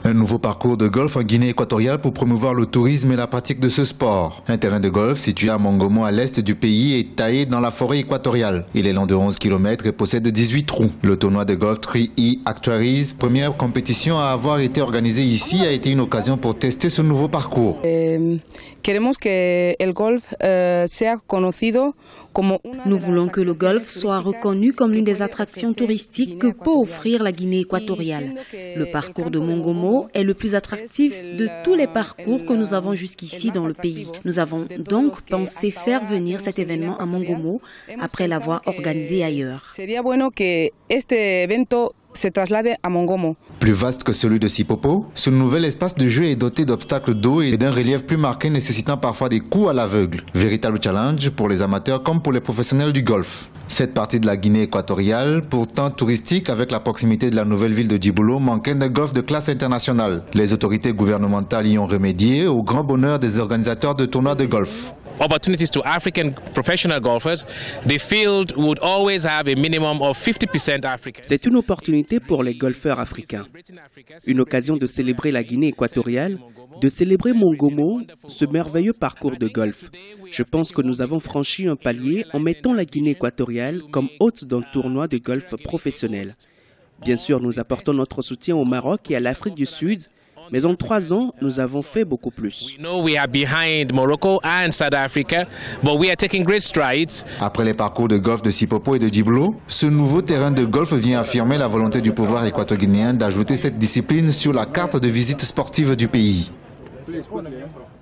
Un nouveau parcours de golf en Guinée équatoriale pour promouvoir le tourisme et la pratique de ce sport. Un terrain de golf situé à Mongomo à l'est du pays est taillé dans la forêt équatoriale. Il est long de 11 km et possède 18 trous. Le tournoi de golf 3E Actuaries, première compétition à avoir été organisée ici, a été une occasion pour tester ce nouveau parcours. Nous voulons que le golf soit reconnu comme l'une des attractions touristiques que peut offrir la Guinée équatoriale. Le parcours de Mongomo est le plus attractif de tous les parcours que nous avons jusqu'ici dans le pays. Nous avons donc pensé faire venir cet événement à Mongomo après l'avoir organisé ailleurs. Plus vaste que celui de Sipopo, ce nouvel espace de jeu est doté d'obstacles d'eau et d'un relief plus marqué nécessitant parfois des coups à l'aveugle. Véritable challenge pour les amateurs comme pour les professionnels du golf. Cette partie de la Guinée équatoriale, pourtant touristique avec la proximité de la nouvelle ville de Djiboulo, manquait d'un golf de classe internationale. Les autorités gouvernementales y ont remédié au grand bonheur des organisateurs de tournois de golf. Opportunities to African professional golfers, the field would always have a minimum of 50% African. C'est une opportunité pour les golfeurs africains, une occasion de célébrer la Guinée équatoriale, de célébrer Mongomo, ce merveilleux parcours de golf. Je pense que nous avons franchi un palier en mettant la Guinée équatoriale comme hôte d'un tournoi de golf professionnel. Bien sûr, nous apportons notre soutien au Maroc et à l'Afrique du Sud, mais en 3 ans, nous avons fait beaucoup plus. Après les parcours de golf de Sipopo et de Djiboulo, ce nouveau terrain de golf vient affirmer la volonté du pouvoir équato-guinéen d'ajouter cette discipline sur la carte de visite sportive du pays.